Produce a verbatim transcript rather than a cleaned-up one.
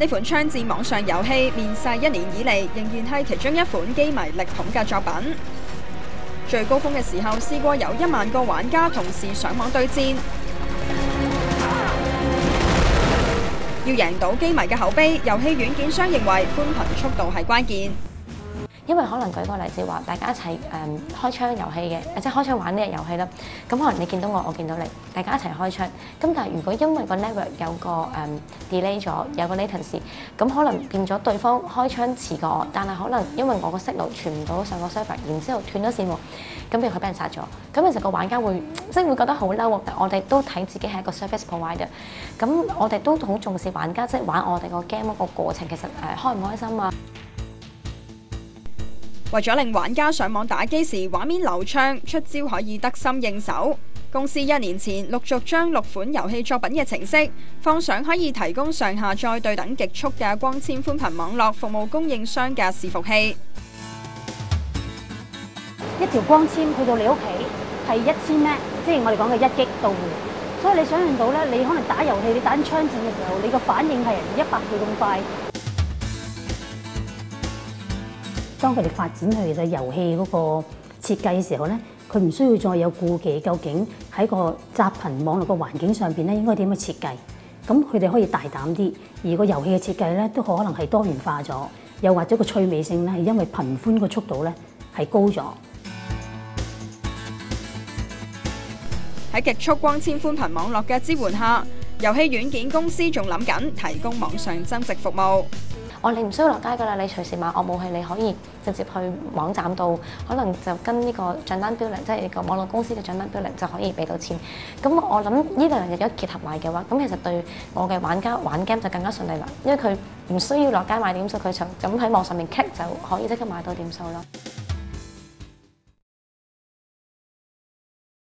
呢款槍戰網上遊戲面世一年以嚟，仍然係其中一款機迷力捧嘅作品。最高峰嘅時候，試過有一萬個玩家同時上網對戰。要贏到機迷嘅口碑，遊戲軟件商認為寬頻速度係關鍵。 因為可能舉個例子話，大家一齊誒、嗯、開槍遊戲嘅，即係開槍玩呢個遊戲啦。咁可能你見到我，我見到你，大家一齊開槍。咁但係如果因為個 network 有個誒、嗯、delay 咗，有個 latency， 咁可能變咗對方開槍遲過我，但係可能因為我個 signal 傳唔到上個 server， 然之後斷咗線喎，咁譬如佢俾人殺咗，咁其實個玩家會即係會覺得好嬲。我哋都睇自己係一個 service provider， 咁我哋都好重視玩家即係玩我哋個 game 嗰個過程，其實誒、呃、開唔開心啊？ 為咗令玩家上網打機時畫面流暢，出招可以得心應手，公司一年前陸續將六款遊戲作品嘅程式放上可以提供上下載對等極速嘅光纖寬頻網絡服務供應商嘅伺服器。 一條光纖去到你屋企係一千 M， 即係我哋講嘅一擊到戶。所以你想象到咧，你可能打遊戲，你打緊槍戰嘅時候，你個反應係人哋一百倍咁快。當佢哋發展佢嘅遊戲嗰個設計嘅時候咧，佢唔需要再有顧忌，究竟喺個窄頻網絡嘅環境上邊咧，應該點樣設計？咁佢哋可以大膽啲，而個遊戲嘅設計咧都可能係多元化咗，又或者個趣味性咧係因為頻寬個速度咧係高咗。 喺極速光纖寬頻網絡嘅支援下，遊戲軟件公司仲諗緊提供網上增值服務。 我你唔需要落街㗎啦，你隨時買我武器，你可以直接去網站度，可能就跟呢個帳單標零，即係個網絡公司嘅帳單標零就可以俾到錢。咁我諗呢兩樣嘢如果結合埋嘅話，咁其實對我嘅玩家玩 game 就更加順利啦，因為佢唔需要落街買點數，佢就咁喺網上面 click 就可以即刻買到點數咯。